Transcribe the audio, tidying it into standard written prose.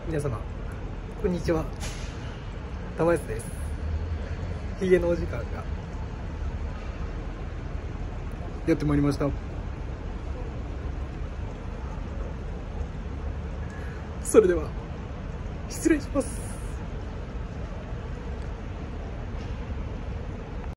皆様こんにちは、玉安です。ヒゲのお時間がやってまいりました。それでは失礼します。